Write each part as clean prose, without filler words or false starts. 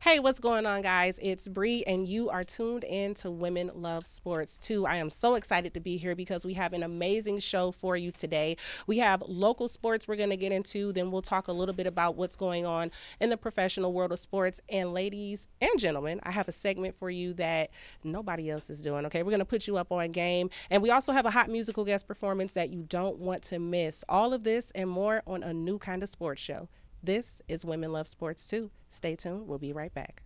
Hey, what's going on, guys? It's Bree, and you are tuned in to Women Love Sports too. I am so excited to be here because we have an amazing show for you today. We have local sports we're going to get into, then we'll talk a little bit about what's going on in the professional world of sports. And ladies and gentlemen, I have a segment for you that nobody else is doing, okay? We're going to put you up on game. And we also have a hot musical guest performance that you don't want to miss. All of this and more on a new kind of sports show. This is Women Love Sports too. Stay tuned. We'll be right back.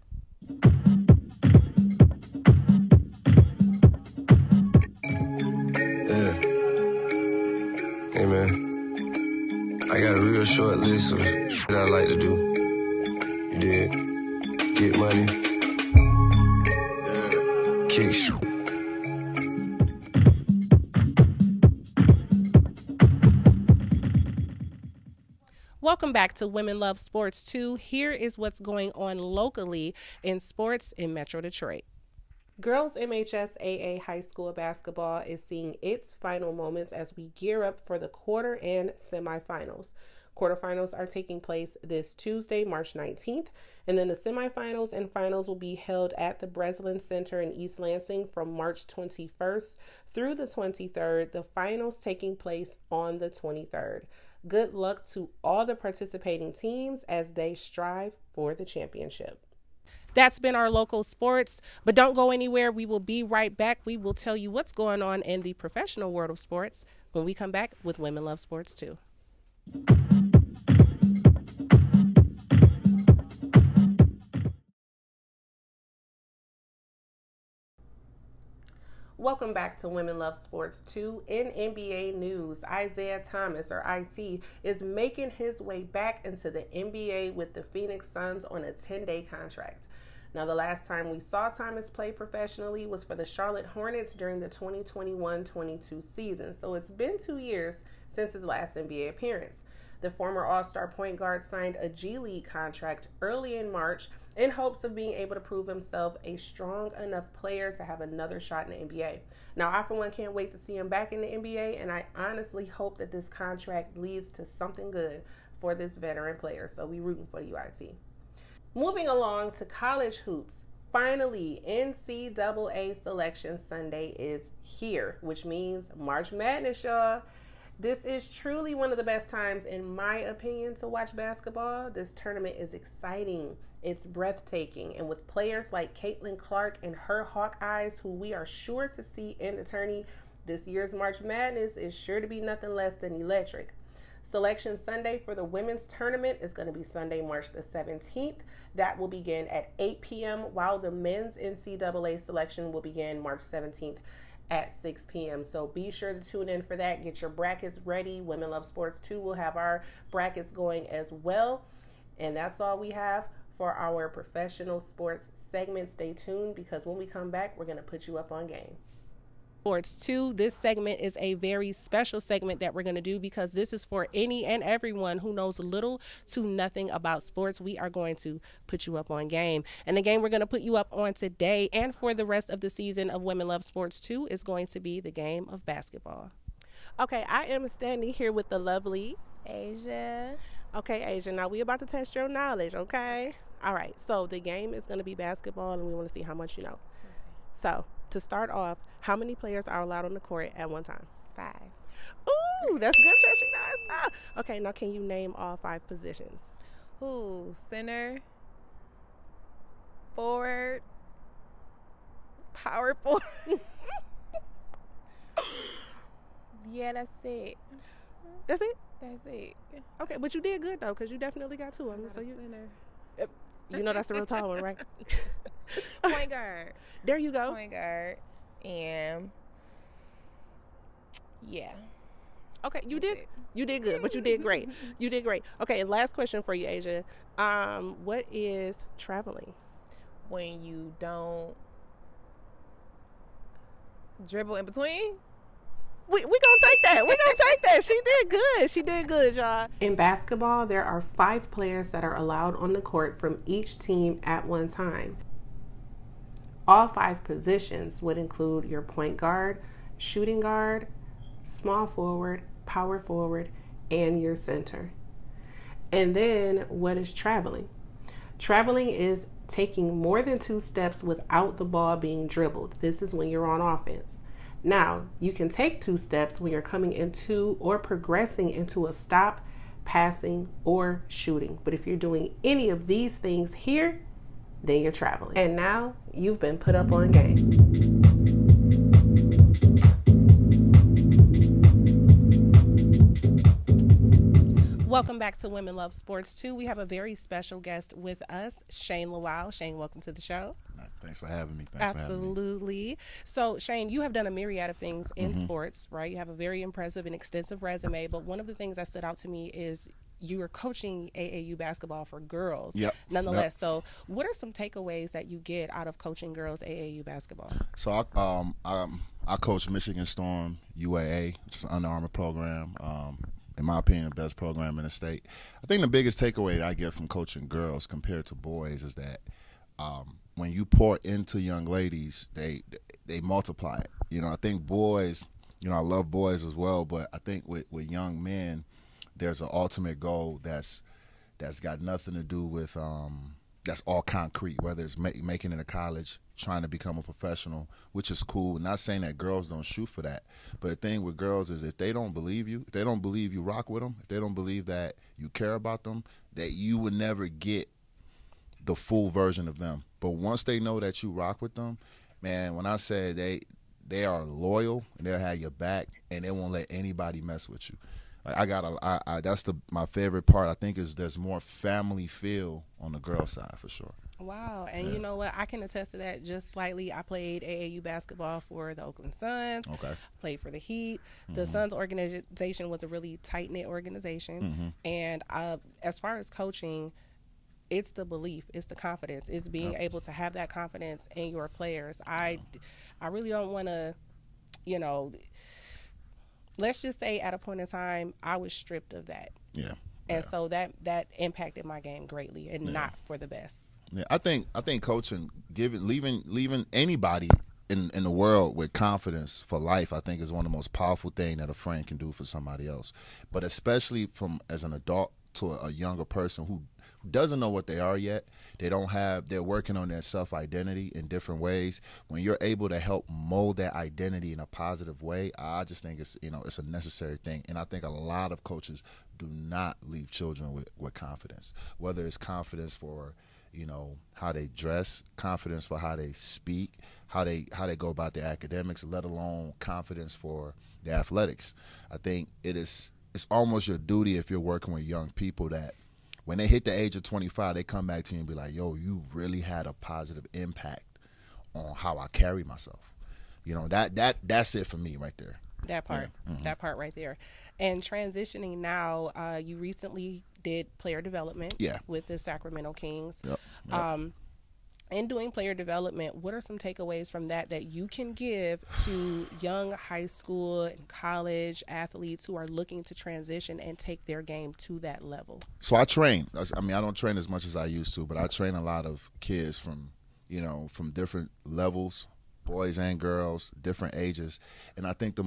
Yeah. Hey, man. I got a real short list of that I like to do. You did. Get money. Yeah. Kick shit. Welcome back to Women Love Sports 2. Here is what's going on locally in sports in Metro Detroit. Girls MHS-AA High School basketball is seeing its final moments as we gear up for the quarter and semifinals. Quarterfinals are taking place this Tuesday, March 19th, and then the semifinals and finals will be held at the Breslin Center in East Lansing from March 21st through the 23rd, the finals taking place on the 23rd. Good luck to all the participating teams as they strive for the championship. That's been our local sports, but don't go anywhere. We will be right back. We will tell you what's going on in the professional world of sports when we come back with Women Love Sports too. Welcome back to Women Love Sports 2. In NBA news, Isaiah Thomas, or IT, is making his way back into the NBA with the Phoenix Suns on a 10-day contract. Now, the last time we saw Thomas play professionally was for the Charlotte Hornets during the 2021-22 season, so it's been 2 years since his last NBA appearance. The former All-Star point guard signed a G League contract early in March in hopes of being able to prove himself a strong enough player to have another shot in the NBA. Now, I for one can't wait to see him back in the NBA, and I honestly hope that this contract leads to something good for this veteran player. So we rooting for you, IT. Moving along to college hoops. Finally, NCAA Selection Sunday is here, which means March Madness, y'all. This is truly one of the best times, in my opinion, to watch basketball. This tournament is exciting. It's breathtaking. And with players like Caitlin Clark and her Hawkeyes, who we are sure to see in the tourney, this year's March Madness is sure to be nothing less than electric. Selection Sunday for the women's tournament is going to be Sunday, March the 17th. That will begin at 8 p.m., while the men's NCAA selection will begin March 17th at 6 p.m. So be sure to tune in for that. Get your brackets ready. Women Love Sports 2 will have our brackets going as well. And that's all we have for our professional sports segment. Stay tuned because when we come back, we're going to put you up on game. Sports 2. This segment is a very special segment that we're going to do because this is for any and everyone who knows little to nothing about sports. We are going to put you up on game. And the game we're going to put you up on today and for the rest of the season of Women Love Sports 2 is going to be the game of basketball. Okay, I am standing here with the lovely Asia. Okay, Asia, now we're about to test your knowledge, okay? All right, so the game is going to be basketball and we want to see how much you know. Okay. So, to start off, how many players are allowed on the court at one time? 5. Ooh, that's good, Trish. Okay, now can you name all 5 positions? Ooh, center, forward, power forward. Yeah, that's it. That's it? That's it. Okay, but you did good, though, because you definitely got 2 of them. So center. You know that's the real tall one, right? Point guard. There you go. Point guard. And yeah. Okay, you did good, but you did great. You did great. Okay, and last question for you, Asia. What is traveling? When you don't dribble in between? We gonna take that. We gonna take that. She did good. She did good, y'all. In basketball, there are 5 players that are allowed on the court from each team at one time. All 5 positions would include your point guard, shooting guard, small forward, power forward, and your center. And then what is traveling? Traveling is taking more than 2 steps without the ball being dribbled. This is when you're on offense. Now, you can take 2 steps when you're coming into or progressing into a stop, passing, or shooting. But if you're doing any of these things here, then you're traveling. And now you've been put up on game. Welcome back to Women Love Sports 2. We have a very special guest with us, Shane Lawal. Shane, welcome to the show. Thanks for having me. Absolutely. So, Shane, you have done a myriad of things in sports, right? You have a very impressive and extensive resume, but one of the things that stood out to me is you were coaching AAU basketball for girls. Yep. Nonetheless, Yep. So what are some takeaways that you get out of coaching girls AAU basketball? So I coach Michigan Storm UAA, which is an Under Armour program. In my opinion, the best program in the state. I think the biggest takeaway I get from coaching girls compared to boys is that when you pour into young ladies, they multiply it. You know, I think boys, you know, I love boys as well, but I think with young men, there's an ultimate goal that's got nothing to do with that's all concrete, whether it's making it to college, trying to become a professional, which is cool. Not saying that girls don't shoot for that, but the thing with girls is if they don't believe you, if they don't believe you rock with them, if they don't believe that you care about them, that you would never get the full version of them. But once they know that you rock with them, man, when I say they are loyal and they'll have your back and they won't let anybody mess with you. That's my favorite part. I think is there's more family feel on the girl side for sure. Wow. And you know what? I can attest to that just slightly. I played AAU basketball for the Oakland Suns. Okay. Played for the Heat. The Suns organization was a really tight-knit organization. And as far as coaching, it's the belief, it's the confidence, it's being able to have that confidence in your players. I really don't want to, you know, let's just say at a point in time I was stripped of that. Yeah. And so that impacted my game greatly and not for the best. Yeah, I think coaching, leaving anybody in the world with confidence for life, I think is one of the most powerful things that a friend can do for somebody else. But especially from as an adult to a younger person who doesn't know what they are yet, they're working on their self-identity in different ways. When you're able to help mold that identity in a positive way, I just think it's a necessary thing. And I think a lot of coaches do not leave children with confidence, whether it's confidence for how they dress, confidence for how they speak, how they go about their academics, let alone confidence for their athletics. I think it's almost your duty if you're working with young people that when they hit the age of 25, they come back to you and be like, yo, you really had a positive impact on how I carry myself. That's it for me right there. That part, that part right there. And transitioning now, you recently did player development with the Sacramento Kings. Yep. In doing player development, what are some takeaways from that you can give to young high school and college athletes who are looking to transition and take their game to that level? So I train. I mean, I don't train as much as I used to, but I train a lot of kids from different levels, boys and girls, different ages. And I think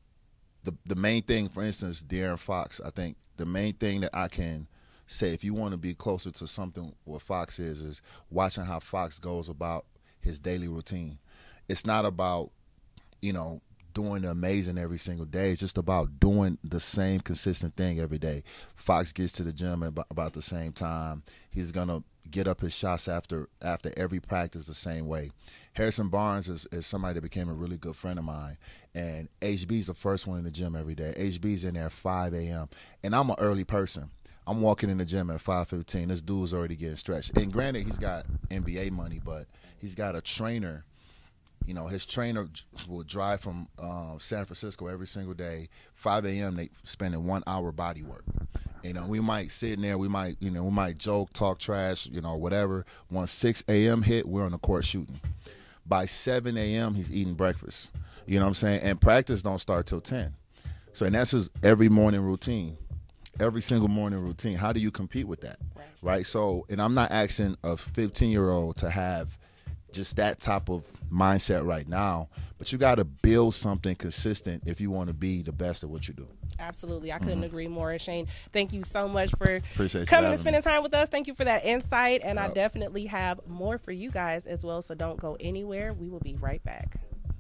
the main thing, for instance, De'Aaron Fox, I think the main thing that I can say, if you want to be closer to something what Fox is watching how Fox goes about his daily routine. It's not about, doing the amazing every single day. It's just about doing the same consistent thing every day. Fox gets to the gym about the same time. He's going to get up his shots after every practice the same way. Harrison Barnes is somebody that became a really good friend of mine. And HB's the first one in the gym every day. HB's in there at 5 a.m. And I'm an early person. I'm walking in the gym at 5:15. This dude's already getting stretched. And granted, he's got NBA money, but he's got a trainer. His trainer will drive from San Francisco every single day. 5 a.m. they spending 1 hour body work. We might sit in there. We might joke, talk trash, whatever. Once 6 a.m. hit, we're on the court shooting. By 7 a.m., he's eating breakfast. You know what I'm saying? And practice don't start till 10. So, and that's his every morning routine. Every single morning routine. How do you compete with that? Right? So, and I'm not asking a 15-year-old to have just that type of mindset right now, but you got to build something consistent if you want to be the best at what you do. Absolutely. I couldn't agree more. Shane, thank you so much for Appreciate you coming and having spending me. time with us. Thank you for that insight. And I Yep. definitely have more for you guys as well. So don't go anywhere. We will be right back.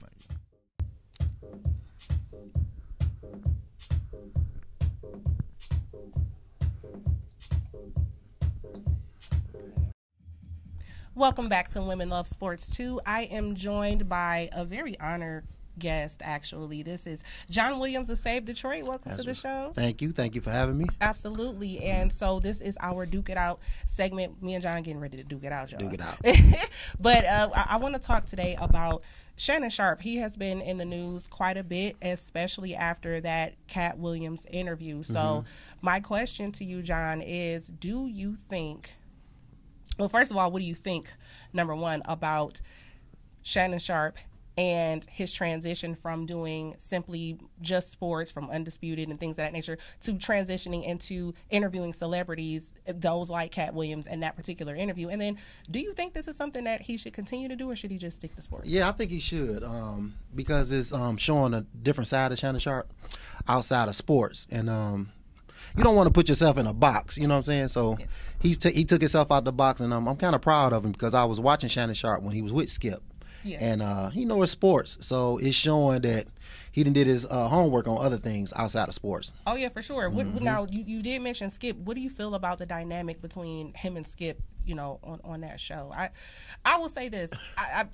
Welcome back to Women Love Sports 2. I am joined by a very honored guest, actually. This is John Williams of S.A.V.E. Detroit. Welcome to the show. Thank you. Thank you for having me. Absolutely. And so this is our Duke It Out segment. Me and John getting ready to Duke It Out, y'all. Duke it out. But I want to talk today about Shannon Sharpe. He has been in the news quite a bit, especially after that Cat Williams interview. So my question to you, John, is do you think... Well, first of all, what do you think, number one, about Shannon Sharpe and his transition from doing simply just sports, from Undisputed and things of that nature, to transitioning into interviewing celebrities, those like Cat Williams in that particular interview? And then do you think this is something that he should continue to do, or should he just stick to sports? Yeah, I think he should, because it's showing a different side of Shannon Sharpe outside of sports. And you don't want to put yourself in a box, you know what I'm saying? So he took himself out the box, and I'm kind of proud of him, because I was watching Shannon Sharpe when he was with Skip. Yeah. And he knows sports, so it's showing that he did his homework on other things outside of sports. Oh, yeah, for sure. Now, you did mention Skip. What do you feel about the dynamic between him and Skip, you know, on that show? I will say this. I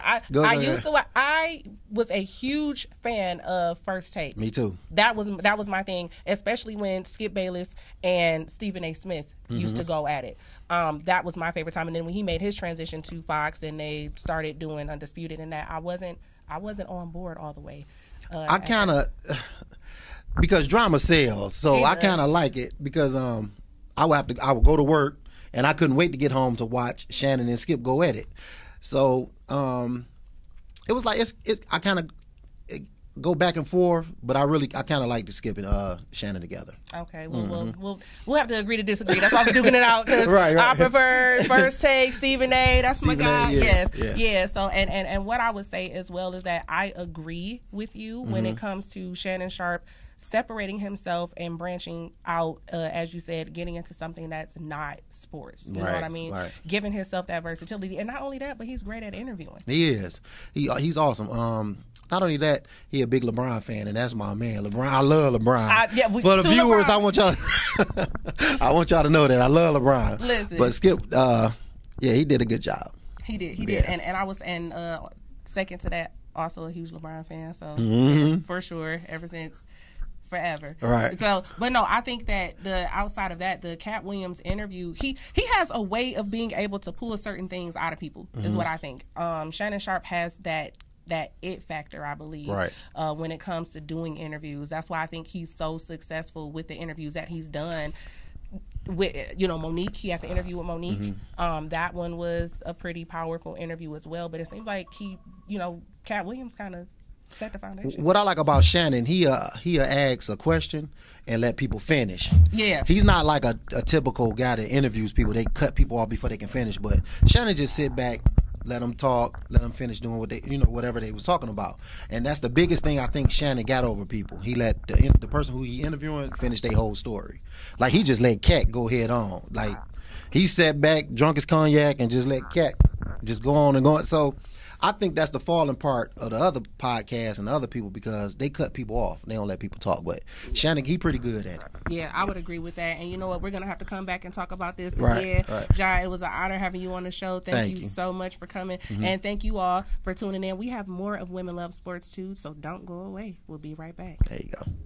was a huge fan of First Take. Me too. That was my thing, especially when Skip Bayless and Stephen A. Smith used to go at it. That was my favorite time. And then when he made his transition to Fox and they started doing Undisputed and that, I wasn't on board all the way. I kind of, because drama sells, so I kind of like it, because I would go to work and I couldn't wait to get home to watch Shannon and Skip go at it. So it was like I kind of go back and forth, but I kind of like to Skip and Shannon together. Okay, well, we'll have to agree to disagree. That's why we're duking it out, because right. I prefer First Take, Stephen A. That's my guy. Yeah. So and what I would say as well is that I agree with you when it comes to Shannon Sharpe separating himself and branching out, as you said, getting into something that's not sports. You know what I mean? Right. Giving himself that versatility, and not only that, but he's great at interviewing. He is. He's awesome. Not only that, he a big LeBron fan, and that's my man. LeBron, I love LeBron. For the viewers, LeBron. I want y'all to know that I love LeBron. Listen. But Skip, he did a good job. He did. And I was second to that, also a huge LeBron fan. So for sure, ever since forever. Right. So, but no, I think that outside of that, the Cat Williams interview, he has a way of being able to pull certain things out of people, is what I think. Shannon Sharpe has that it factor, I believe, right, when it comes to doing interviews. That's why I think he's so successful with the interviews that he's done. With Monique, he had the interview with Monique. That one was a pretty powerful interview as well. But it seems like Cat Williams kind of set the foundation. What I like about Shannon, he asks a question and let people finish. Yeah, he's not like a typical guy that interviews people. They cut people off before they can finish. But Shannon just sit back, let them talk, let them finish doing what they, whatever they was talking about. And that's the biggest thing I think Shannon got over people. He let the person who he interviewing finish their whole story. Like, he just let Cat go head on. Like, he sat back, drunk his cognac, and just let Cat just go on and go on. So I think that's the falling part of the other podcasts and the other people, because they cut people off. They don't let people talk. But Shannon, he pretty good at it. Yeah, I would agree with that. And you know what? We're going to have to come back and talk about this again. Right. John, it was an honor having you on the show. Thank you so much for coming. And thank you all for tuning in. We have more of Women Love Sports too, so don't go away. We'll be right back. There you go.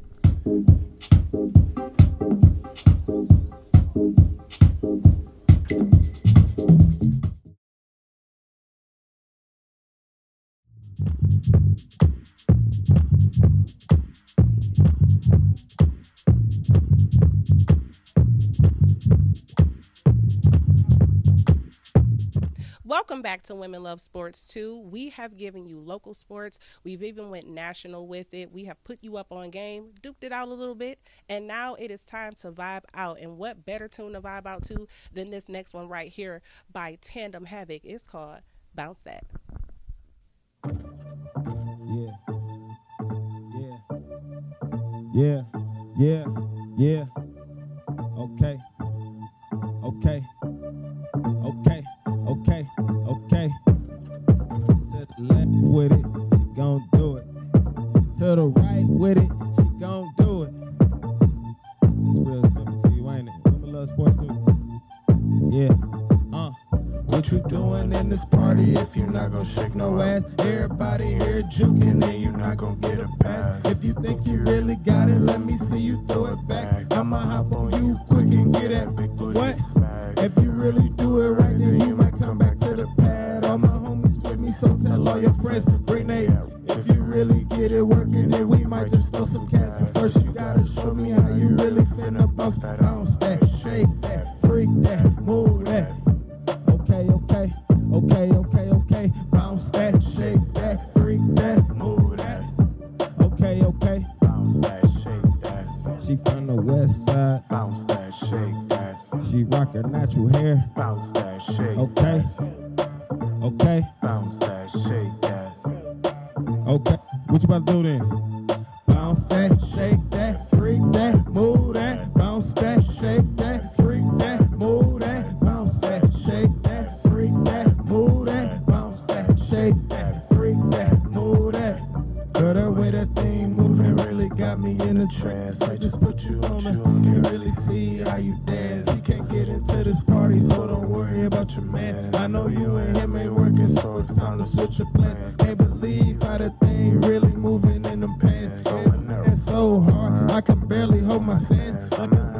Welcome back to Women Love Sports 2. We have given you local sports. We've even went national with it. We have put you up on game, duked it out a little bit, and now it is time to vibe out. And what better tune to vibe out to than this next one right here by Tandem Havoc. It's called Bounce That. Yeah. Yeah, yeah. Okay. Okay. Okay. Okay. Okay. To the left with it, she gon' do it. To the right with it, she gon' do it. It's real simple to you, ain't it? Women love sports too. Yeah. What you doing in this party if you not gon' shake no ass? Everybody here juking and you not gon' get a pass. If you think you really got it, let me see you throw it back. I'ma hop on you quick and get that big booty. What? If you really do it right, then you might come back to the pad. All my homies with me, so tell all your friends to bring they. If you really get it working, then we might just throw some cash. But first you gotta show me how you really finna bounce that, shake that, freak that, move that. Okay, okay, okay, okay. Bounce that, shake that, freak that, move that. Okay, okay. Bounce that, shake that. She from the west side. Bounce that, shake that. She rock her natural hair. Bounce that, shake. Okay. Okay. Bounce that, shake that. Okay. What you about to do then? Bounce that, shake that, freak that, move that. Bounce that, shake that, freak that, move that. Bounce that, shake that, freak that, move that. Bounce that, shake that, freak that, move that. Girl, that way that thing moving really got me in a trance. I just put you on it, you really see how you dance. He can't get into this party, so don't worry about your man. I know you and him ain't working, so it's time to switch your plans. Can't believe how the thing really moving in them pants. It's so hard, I can barely hold my stance.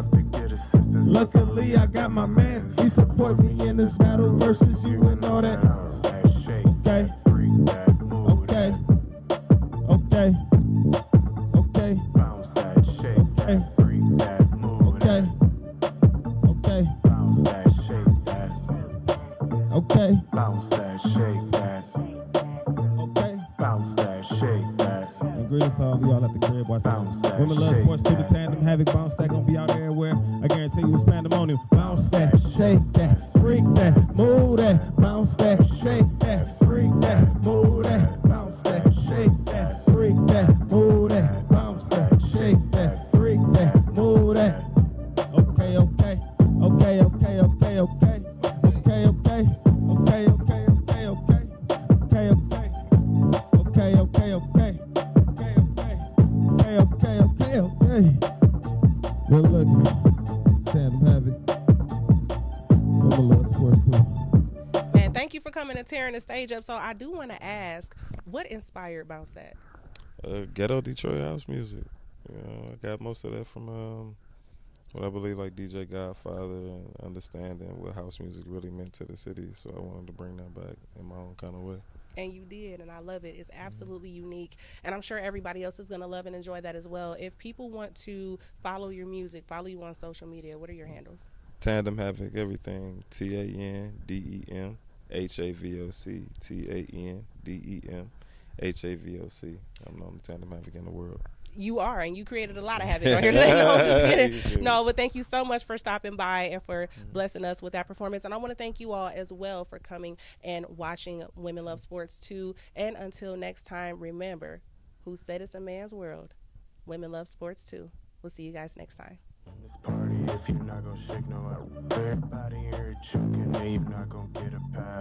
Luckily, I got my mans. He support me in this battle versus you and all that. Okay, okay, okay, okay, bounce that, shake that, freak that, move that. Okay, bounce that, shake that. Okay, bounce that, shake that. Okay, bounce that, shake that. And greetings to all of y'all at the crib watching. Women love sports too. The Tandem Havoc bounce that gonna be out everywhere. I guarantee you it's pandemonium. Bounce that, shake that, freak that, move that. Bounce that, shake that, freak that, move that. Bounce that, shake that, freak that, move that. Bounce that, shake that, freak that, move that. Okay, okay, okay, okay, okay, okay, okay, okay, okay, okay, okay, okay, okay, okay, okay, okay, okay. Well, look, Tandem Havoc. Women love sports too. Man, thank you for coming and tearing the stage up. So I do want to ask, what inspired Bounce That? Ghetto Detroit house music. You know, I got most of that from what I believe like DJ Godfather and understanding what house music really meant to the city. So I wanted to bring that back in my own kind of way. And you did, and I love it. It's absolutely unique, and I'm sure everybody else is going to love and enjoy that as well. If people want to follow your music, follow you on social media, what are your handles? Tandem Havoc, everything. TANDEM HAVOC. TANDEM HAVOC. I'm known the Tandem Havoc in the world. You are, and you created a lot of havoc on here today. No, I'm just kidding. No, but thank you so much for stopping by and for blessing us with that performance. And I want to thank you all as well for coming and watching Women Love Sports 2. And until next time, remember, who said it's a man's world? Women Love Sports 2. We'll see you guys next time. This party, if you're not gonna shake no out, everybody here juking and you're not gonna get a pass.